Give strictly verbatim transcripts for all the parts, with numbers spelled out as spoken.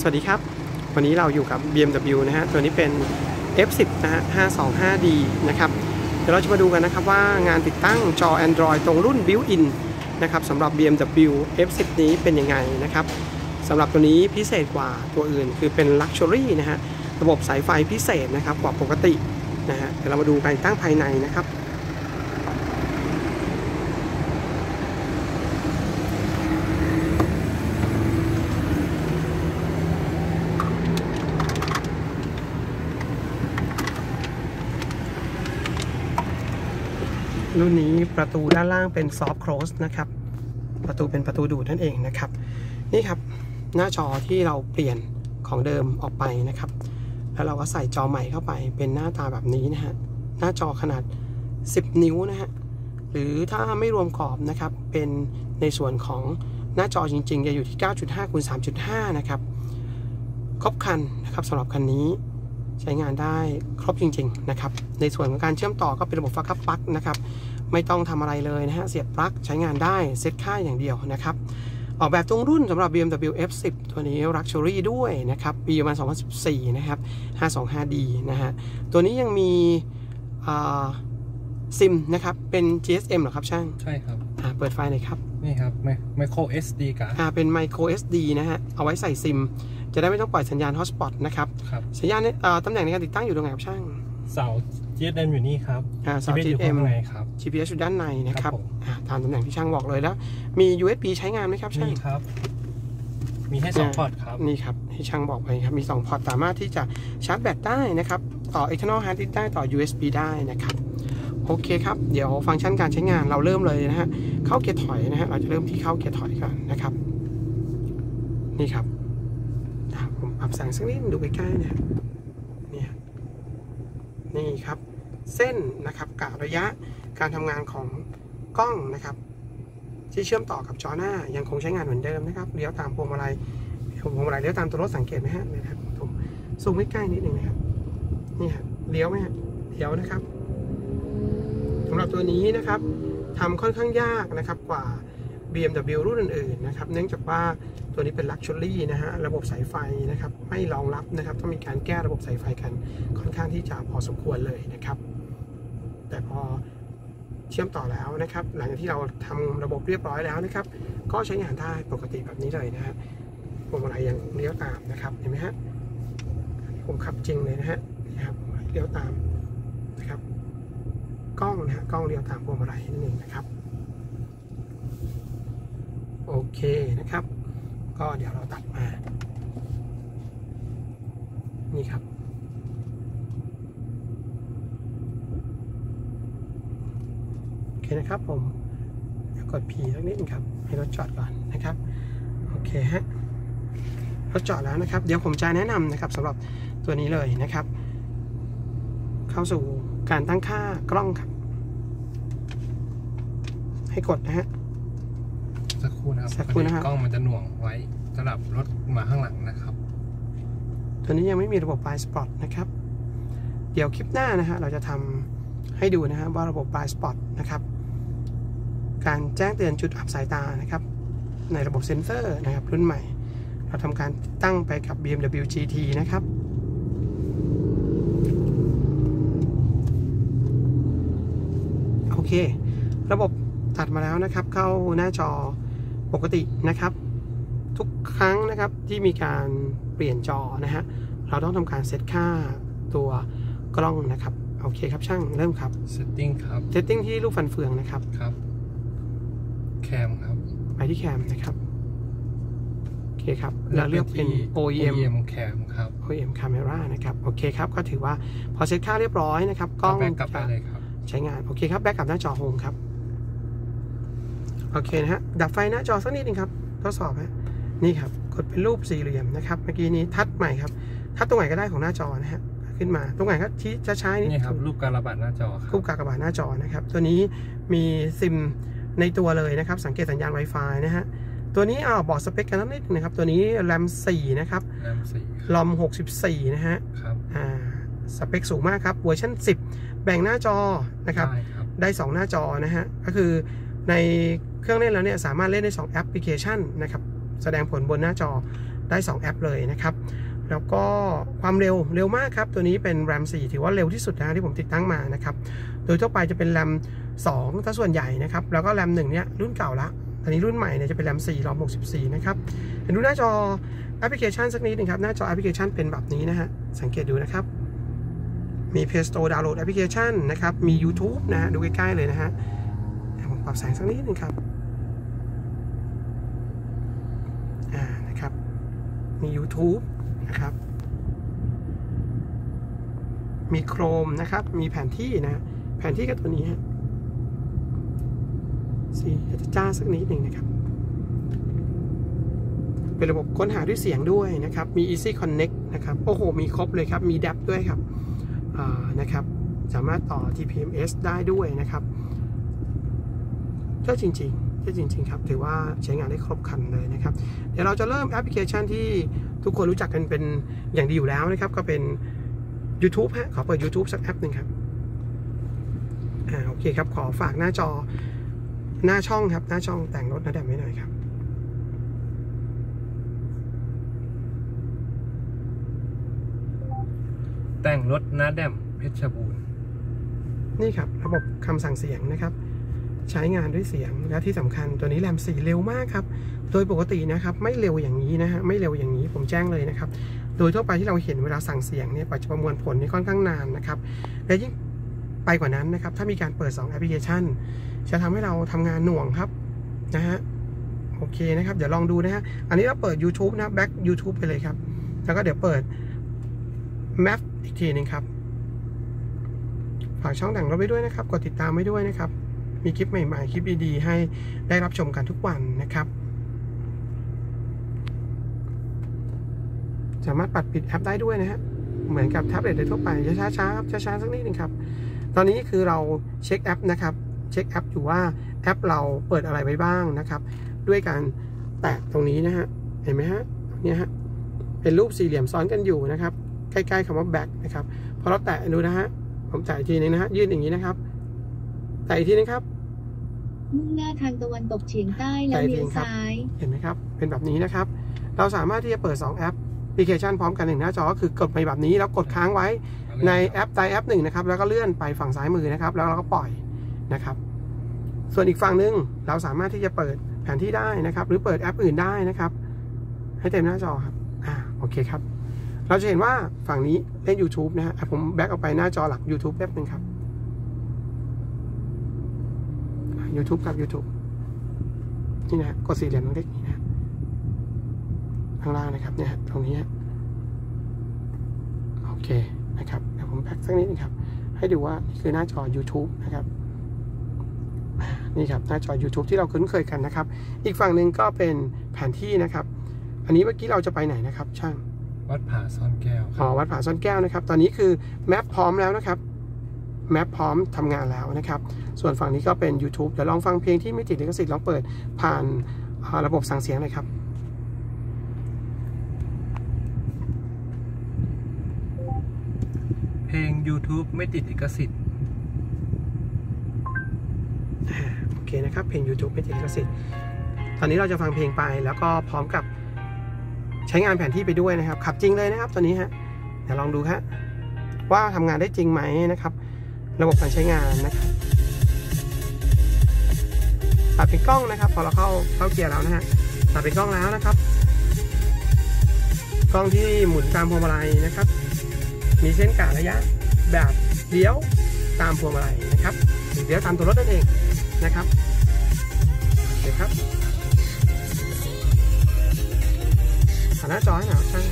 สวัสดีครับวันนี้เราอยู่กับ บี เอ็ม ดับเบิลยู นะฮะตัวนี้เป็น เอฟ สิบ นะฮะ ห้าสองห้าดี นะครับเดี๋ยวเราจะมาดูกันนะครับว่างานติดตั้งจอ Android ตรงรุ่น Built-in นะครับสำหรับ บี เอ็ม ดับเบิลยู เอฟ สิบ นี้เป็นยังไงนะครับสำหรับตัวนี้พิเศษกว่าตัวอื่นคือเป็น Luxury นะฮะระบบสายไฟพิเศษนะครับกว่าปกตินะฮะเดี๋ยวเรามาดูการติดตั้งภายในนะครับรุ่นนี้ประตูด้านล่างเป็น Soft Close นะครับประตูเป็นประตูดูดนั่นเองนะครับนี่ครับหน้าจอที่เราเปลี่ยนของเดิมออกไปนะครับแล้วเราก็ใส่จอใหม่เข้าไปเป็นหน้าตาแบบนี้นะฮะหน้าจอขนาดสิบนิ้วนะฮะหรือถ้าไม่รวมขอบนะครับเป็นในส่วนของหน้าจอจริงๆจะอยู่ที่ เก้าจุดห้าคูณสามจุดห้า นะครับครบคันนะครับสำหรับคันนี้ใช้งานได้ครบจริงๆนะครับในส่วนของการเชื่อมต่อก็เป็นระบบฟักกับปลั๊กนะครับไม่ต้องทำอะไรเลยนะฮะเสียบปลั๊กใช้งานได้เซตค่าอย่างเดียวนะครับออกแบบตรงรุ่นสำหรับ บี เอ็ม ดับเบิลยู เอฟ สิบ ตัวนี้ Luxury ด้วยนะครับปีประมาณสองพันสิบสี่นะครับ ห้าสองห้าดี นะฮะตัวนี้ยังมีซิมนะครับเป็น จี เอส เอ็ม เหรอครับช่างใช่ครับเปิดไฟหน่อยครับนี่ครับ Micro เอส ดี กันอ่าเป็น Micro เอส ดี นะฮะเอาไว้ใส่ซิมจะได้ไม่ต้องปล่อยสัญญาณ Hotspot นะครับสัญญาณตำแหน่งในการติดตั้งอยู่ตรงไหนครับช่างเสา จี เอส เอ็ม อยู่นี่ครับเสา จี เอส เอ็มครับจี พี เอส อยู่ด้านในนะครับตามตำแหน่งที่ช่างบอกเลยแล้วมี ยู เอส บี ใช้งานไหมครับช่างมีครับมีให้สองพอร์ตครับนี่ครับที่ช่างบอกไปครับมีสองพอร์ตสามารถที่จะชาร์จแบตได้นะครับต่อ external hard disk ได้ต่อ ยู เอส บี ได้นะครับโอเคครับเดี๋ยวฟังก์ชันการใช้งานเราเริ่มเลยนะฮะเข้าเกียร์ถอยนะฮะเราจะเริ่มที่เข้าเกียร์ถอยก่อนนะครับนี่ครับผมปรับแสงสักนิดดูใกล้ๆเนี่ยนี่นี่ครับเส้นนะครับกะระยะการทำงานของกล้องนะครับที่เชื่อมต่อกับจอหน้ายังคงใช้งานเหมือนเดิมนะครับเลี้ยวตามพวงมาลัยพวงมาลัยเลี้ยวตามตัวรถสังเกตไหมฮะนี่ครับผมซูมใกล้ๆนิดนึงนะครับนี่ฮะเลี้ยวไหมฮะเลี้ยวนะครับสำหรับตัวนี้นะครับทำค่อนข้างยากนะครับกว่า บี เอ็ม ดับเบิลยู รุ่นอื่นๆนะครับเนื่องจากว่าตัวนี้เป็น Luxury นะฮะระบบสายไฟนะครับไม่รองรับนะครับต้องมีการแก้ระบบสายไฟกันค่อนข้างที่จะพอสมควรเลยนะครับแต่พอเชื่อมต่อแล้วนะครับหลังจากที่เราทำระบบเรียบร้อยแล้วนะครับก็ใช้งานได้ปกติแบบนี้เลยนะฮะพวงมาลัยยังเลี้ยวตามนะครับเห็นไหมฮะผมขับจริงเลยนะฮะนะครับเลี้ยวตามนะครับกล้องนะฮะกล้องเลี้ยวตามพวงมาลัยนิดนึงนะครับโอเคนะครับก็เดี๋ยวเราตัดมานี่ครับโอเคนะครับผมกด P สักนิดนึงครับให้รถจอดก่อนนะครับโอเคฮะรถจอดแล้วนะครับเดี๋ยวผมจะแนะนำนะครับสำหรับตัวนี้เลยนะครับเข้าสู่การตั้งค่ากล้องครับให้กดนะฮะสักครู่นะครับสักครู่นะครับกล้องมันจะหน่วงไว้สำหรับรถมาข้างหลังนะครับตัวนี้ยังไม่มีระบบ Blind Spot นะครับเดี๋ยวคลิปหน้านะฮะเราจะทำให้ดูนะฮะว่าระบบ Blind Spot นะครับการแจ้งเตือนจุดอับสายตานะครับในระบบเซ็นเซอร์นะครับรุ่นใหม่เราทำการตั้งไปกับ บี เอ็ม ดับเบิลยู จี ที นะครับโอเคระบบตัดมาแล้วนะครับเข้าหน้าจอปกตินะครับทุกครั้งนะครับที่มีการเปลี่ยนจอนะฮะเราต้องทำการเซตค่าตัวกล้องนะครับโอเคครับช่างเริ่มครับ setting ครับ setting ที่ลูกฟันเฟืองนะครับครับแคมครับไปที่แคมนะครับโอเคครับเราเลือกเป็น โอ อี เอ็มแคมครับโอ อี เอ็ม Camera นะครับโอเคครับก็ถือว่าพอเซตค่าเรียบร้อยนะครับกล้องจะใช้งานโอเคครับแบ็กกลับหน้าจอโฮมครับโอเคนะฮะดับไฟหน้าจอสักนิดนึงครับทดสอบฮะนี่ครับกดเป็นรูปสี่เหลี่ยมนะครับเมื่อกี้นี้ทัดใหม่ครับทัดตรงไหนก็ได้ของหน้าจอนะฮะขึ้นมาตรงไหนก็ที่จะใช้นี่ครับรูปการระบาดหน้าจอรูปการระบาดหน้าจอนะครับตัวนี้มีซิมในตัวเลยนะครับสังเกตสัญญาณ Wi-Fi นะฮะตัวนี้เอาบอกสเปคกันนิดนึงนะครับตัวนี้ แรม สี่นะครับแรม สี่รอม หกสิบสี่นะฮะครับอ่าสเปคสูงมากครับเวอร์ชันสิบแบ่งหน้าจอนะครับได้สองหน้าจอนะฮะก็คือในเครื่องเล่นแล้วเนี่ยสามารถเล่นได้สองแอปพลิเคชันนะครับแสดงผลบนหน้าจอได้สองแอปเลยนะครับแล้วก็ความเร็วเร็วมากครับตัวนี้เป็น แรม สี่ถือว่าเร็วที่สุดนะที่ผมติดตั้งมานะครับโดยทั่วไปจะเป็น แรม สองถ้าส่วนใหญ่นะครับแล้วก็ แรม หนึ่งเนี่ยรุ่นเก่าละอันนี้รุ่นใหม่เนี่ยจะเป็น แรม สี่ รอม หกสิบสี่นะครับเห็นดูหน้าจอแอปพลิเคชันสักนิดนึงครับหน้าจอแอปพลิเคชันเป็นแบบนี้นะฮะสังเกตดูนะครับมี Play Store ดาวน์โหลดแอปพลิเคชันนะครับมี YouTube นะฮะดูใกล้ๆเลยนะฮะผมปรับแสงสักนิดนึงครับอ่านะครับมี YouTube นะครับมี Chrome นะครับมีแผนที่นะแผนที่กับตัวนี้ฮะสีจะจ้าสักนิดหนึ่งนะครับเป็นระบบค้นหาด้วยเสียงด้วยนะครับมี Easy Connect นะครับโอ้โหมีครบเลยครับมี ดับ ด้วยครับอ่านะครับสามารถต่อ จี พี เอ็ม เอส ได้ด้วยนะครับก็จริงๆก็จริงๆครับถือว่าใช้งานได้ครบครันเลยนะครับเดี๋ยวเราจะเริ่มแอปพลิเคชันที่ทุกคนรู้จักกันเป็นอย่างดีอยู่แล้วนะครับก็เป็น YouTube ฮะขอเปิด YouTube สักแอปหนึ่งครับอ่าโอเคครับขอฝากหน้าจอหน้าช่องครับหน้าช่องแต่งรถนะแดมไว้หน่อยครับแต่งรถนะแดมเพชรบูรณ์นี่ครับระบบคำสั่งเสียงนะครับใช้งานด้วยเสียงและที่สำคัญตัวนี้แรมสี่เร็วมากครับโดยปกตินะครับไม่เร็วอย่างนี้นะฮะไม่เร็วอย่างนี้ผมแจ้งเลยนะครับโดยทั่วไปที่เราเห็นเวลาสั่งเสียงเนี่ยกว่าจะประมวลผลนี่ค่อนข้างนานนะครับและยิ่งไปกว่านั้นนะครับถ้ามีการเปิดสองแอปพลิเคชันจะทำให้เราทำงานหน่วงครับนะฮะโอเคนะครับเดี๋ยวลองดูนะฮะอันนี้เราเปิด YouTube นะแบ็ค YouTube ไปเลยครับแล้วก็เดี๋ยวเปิด Map อีกทีนึงครับฝากช่องแต่งรถไว้ด้วยนะครับกดติดตามไว้ด้วยนะครับมีคลิปใหม่ๆคลิปดีๆให้ได้รับชมกันทุกวันนะครับสามารถปัดปิดแอปได้ด้วยนะฮะเหมือนกับแท็บเล็ตทั่วไปช้าๆช้าช้าๆสักนิดนึงครับตอนนี้คือเราเช็คแอปนะครับเช็คแอปอยู่ว่าแอปเราเปิดอะไรไว้บ้างนะครับด้วยการแตะตรงนี้นะฮะเห็นไหมฮะเนี่ยฮะเป็นรูปสี่เหลี่ยมซ้อนกันอยู่นะครับใกล้ๆคำว่า back นะครับพอเราแตะดูนะฮะผมจ่ายทีนึงนะฮะยื่นอย่างนี้นะครับแตะอีกทีนึงครับมุ่งหน้าทางตะวันตกเฉียงใต้แล้วเลี้ยวซ้ายเห็นไหมครับเป็นแบบนี้นะครับเราสามารถที่จะเปิดสองแอปแอปพลิเคชันพร้อมกันหนึ่งหน้าจอก็คือกดไปแบบนี้แล้วกดค้างไว้ในแอปใดแอปหนึ่งนะครับแล้วก็เลื่อนไปฝั่งซ้ายมือนะครับแล้วเราก็ปล่อยนะครับส่วนอีกฝั่งนึงเราสามารถที่จะเปิดแผนที่ได้นะครับหรือเปิดแอปอื่นได้นะครับให้เต็มหน้าจอครับอ่าโอเคครับเราจะเห็นว่าฝั่งนี้เล่น YouTube นะฮะผมแบ็กออกไปหน้าจอหลัก YouTube แป๊บนึงครับ YouTube ครับ YouTube นี่นะกดสี่เหลี่ยมเล็กนี่นะข้างล่างนะครับเนี่ยตรงนี้โอเคนะครับเดี๋ยวผมแบ็กสักนิดนึงครับให้ดูว่านี่คือหน้าจอ YouTube นะครับนี่ครับหน้าจอ YouTube ที่เราคุ้นเคยกันนะครับอีกฝั่งหนึ่งก็เป็นแผนที่นะครับอันนี้เมื่อกี้เราจะไปไหนนะครับช่างวัดผาซ่อนแก้วอ๋อวัดผาซ่อนแก้วนะครับตอนนี้คือแมปพร้อมแล้วนะครับแมปพร้อมทำงานแล้วนะครับส่วนฝั่งนี้ก็เป็น YouTube เดี๋ยวลองฟังเพลงที่ไม่ติดลิขสิทธิ์ลองเปิดผ่านระบบสั่งเสียงเลยครับเพลง YouTube ไม่ติดลิขสิทธิ์โอเคนะครับเพลง YouTube ไม่ติดลิขสิทธิ์ตอนนี้เราจะฟังเพลงไปแล้วก็พร้อมกับใช้งานแผนที่ไปด้วยนะครับขับจริงเลยนะครับตอนนี้ฮะเดี๋ยวลองดูฮะว่าทำงานได้จริงไหมนะครับระบบการใช้งานนะครับตัดเป็นกล้องนะครับพอเราเข้าเข้าเกียร์แล้วนะฮะตัดเป็นกล้องแล้วนะครับกล้องที่หมุนตามพวงมาลัยนะครับมีเส้นกะระยะแบบเลี้ยวตามพวงมาลัยนะครับเลี้ยวตามตัวรถนั่นเองนะครับเดี๋ยวครับหน้าจอให้หน่อยช่าง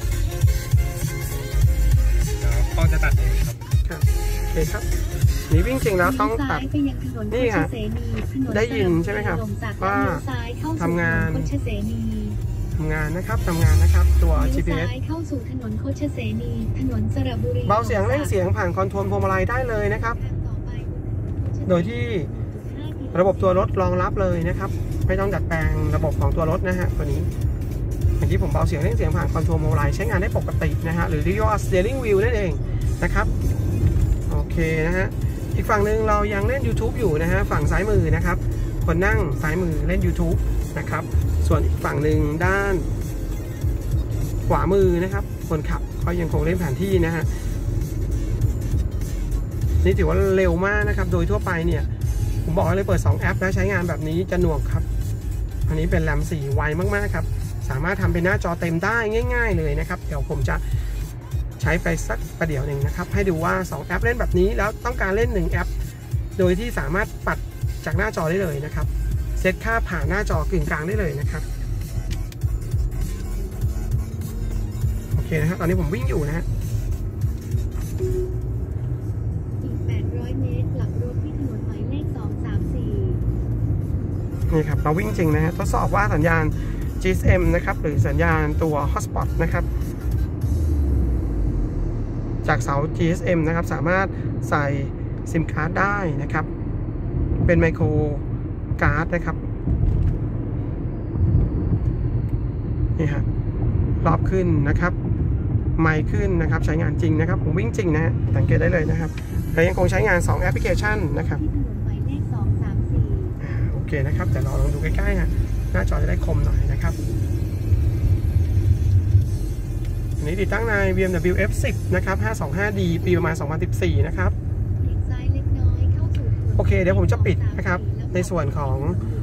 กล้องจะตัดเองครับครับโอเคครับนี่วิ่งจริงแล้วต้องตัดนี่ค่ะได้ยินใช่ไหมครับว่าทำงานทำงานนะครับทำงานนะครับตัว จี พี เอสเข้าสู่ถนนโคชเสนีถนนสระบุรีเบาเสียงเร่งเสียงผ่านคอนโทรลพวงมาลัยได้เลยนะครับโดยที่ระบบตัวรถรองรับเลยนะครับไม่ต้องดัดแปลงระบบของตัวรถนะฮะตัวนี้อย่างที่ผมเบาเสียงเร่งเสียงผ่านคอนโทรลพวงมาลัยใช้งานได้ปกตินะฮะหรือเรียกว่า steering wheel นั่นเองนะครับโอเคนะฮะอีกฝั่งหนึ่งเรายังเล่น YouTube อยู่นะฮะฝั่งซ้ายมือนะครับคนนั่งซ้ายมือเล่น YouTube นะครับส่วนอีกฝั่งหนึ่งด้านขวามือนะครับคนขับก็ยังคงเล่นแผนที่นะฮะนี่ถือว่าเร็วมากนะครับโดยทั่วไปเนี่ยผมบอกเลยเปิดสองแอปแล้วใช้งานแบบนี้จะหน่วงครับอันนี้เป็นแรมสี่ไวมากๆครับสามารถทำเป็นหน้าจอเต็มได้ง่ายๆเลยนะครับเดี๋ยวผมจะใช้ไปสักประเดี๋ยวหนึ่งนะครับให้ดูว่าสองแอปเล่นแบบนี้แล้วต้องการเล่นหนึ่งแอปโดยที่สามารถปัดจากหน้าจอได้เลยนะครับเซตค่าผ่านหน้าจอกึ่งกลางได้เลยนะครับโอเคนะครับตอนนี้ผมวิ่งอยู่นะฮะอีกแปดร้อยเมตรกลับรถที่ถนนหมายเลขสองสามสี่นี่ครับเราวิ่งจริงนะฮะทดสอบว่าสัญญาณ จี เอส เอ็ม นะครับหรือสัญญาณตัว Hotspot นะครับจากเสา จี เอส เอ็ม นะครับสามารถใส่ซิมการ์ดได้นะครับเป็นไมโครการ์ดนะครับนี่ฮะรอบขึ้นนะครับไมค์ขึ้นนะครับใช้งานจริงนะครับผมวิ่งจริงนะฮะสังเกตได้เลยนะครับและยังคงใช้งานสองแอปพลิเคชันนะครับโอเคนะครับแต่เราลองดูใกล้ๆฮะหน้าจอจะได้คมหน่อยนะครับอันนี้ติดตั้งใน บี เอ็ม ดับเบิลยู เอฟ สิบ นะครับ ห้าสองห้าดี ปีประมาณ สองพันสิบสี่ นะครับโอเคเดี๋ยวผมจะปิดนะครับในส่วนของ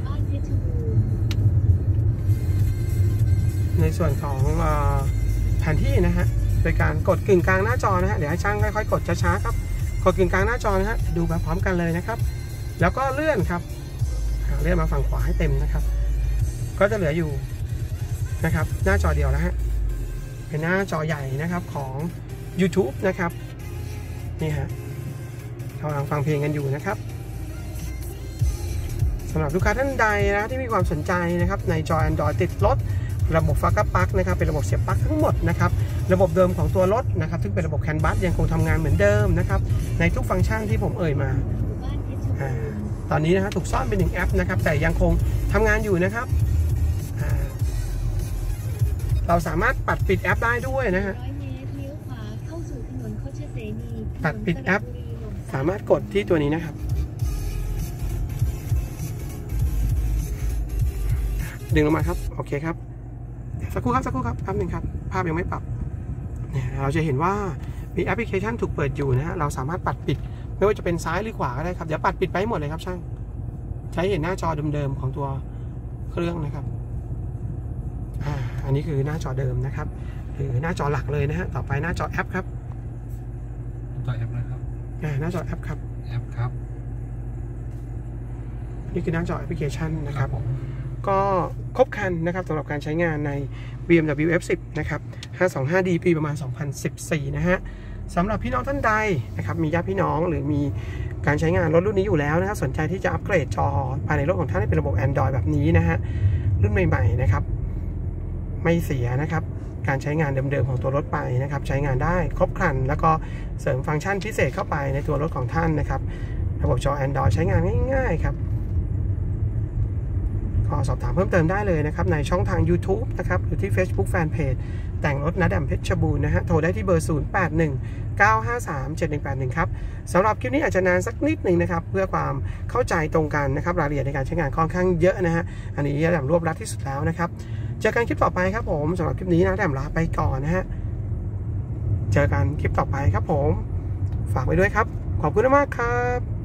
ในส่วนของแผนที่นะฮะโดยการกดกึ่งกลางหน้าจอนะฮะเดี๋ยวให้ช่างค่อยๆกดช้าๆครับกดกึ่งกลางหน้าจอนะฮะดูไปพร้อมกันเลยนะครับแล้วก็เลื่อนครับเลื่อนมาฝั่งขวาให้เต็มนะครับก็จะเหลืออยู่นะครับหน้าจอเดียวนะฮะเป็นหน้าจอใหญ่นะครับของ YouTube นะครับนี่ฮะกำลังฟังเพลงกันอยู่นะครับสำหรับลูกค้าท่านใดนะที่มีความสนใจนะครับในจอ Android ติดรถระบบฟักก์ปลั๊กนะครับเป็นระบบเสียบปลั๊กทั้งหมดนะครับระบบเดิมของตัวรถนะครับซึ่งเป็นระบบแคนบัสยังคงทำงานเหมือนเดิมนะครับในทุกฟังก์ชันที่ผมเอ่ยมาตอนนี้นะฮะถูกซ่อนเป็นหนึ่งแอปนะครับแต่ยังคงทำงานอยู่นะครับเราสามารถปัดปิดแอปได้ด้วยนะฮะปัดปิดแอปสามารถกดที่ตัวนี้นะครับดึงลงมาครับโอเคครับสักครู่ครับสักครู่ครับแป๊บนึงครับภาพยังไม่ปรับเนี่ยเราจะเห็นว่ามีแอปพลิเคชันถูกเปิดอยู่นะฮะเราสามารถปัดปิดไม่ว่าจะเป็นซ้ายหรือขวาก็ได้ครับเดี๋ยวปัดปิดไปหมดเลยครับช่างใช้เห็นหน้าจอเดิมๆของตัวเครื่องนะครับอ่าอันนี้คือหน้าจอเดิมนะครับหรือหน้าจอหลักเลยนะฮะต่อไปหน้าจอแอปครับจอแอปนะครับอ่าหน้าจอแอปครับแอปครับนี่คือหน้าจอแอปพลิเคชันนะครับก็ครบครันนะครับสำหรับการใช้งานใน บี เอ็ม ดับเบิลยู เอฟ สิบ นะครับ ห้าสองห้าดี ปีประมาณ สองพันสิบสี่ นะฮะสำหรับพี่น้องท่านใดนะครับมีญาติพี่น้องหรือมีการใช้งานรถรุ่นนี้อยู่แล้วนะครับสนใจที่จะอัปเกรดจอภายในรถของท่านให้เป็นระบบ Android แบบนี้นะฮะรุ่นใหม่ๆนะครับไม่เสียนะครับการใช้งานเดิมๆของตัวรถไปนะครับใช้งานได้ครบครันแล้วก็เสริมฟังก์ชันพิเศษเข้าไปในตัวรถของท่านนะครับระบบจอ Android ใช้งานง่ายๆครับก็สอบถามเพิ่มเติมได้เลยนะครับในช่องทาง YouTube นะครับหรือที่ Facebook Fanpage แต่งรถณแดมเพชรบูรณ์นะฮะโทรได้ที่เบอร์ ศูนย์ แปด หนึ่ง เก้า ห้า สาม เจ็ด หนึ่ง แปด หนึ่ง ครับสำหรับคลิปนี้อาจจะนานสักนิดหนึ่งนะครับเพื่อความเข้าใจตรงกันนะครับรายละเอียดในการใช้งานค่อนข้างเยอะนะฮะอันนี้แดมรวบรัดที่สุดแล้วนะครับเจอกันคลิปต่อไปครับผมสำหรับคลิปนี้นะแดมลาไปก่อนนะฮะเจอกันคลิปต่อไปครับผมฝากไว้ด้วยครับขอบคุณมากครับ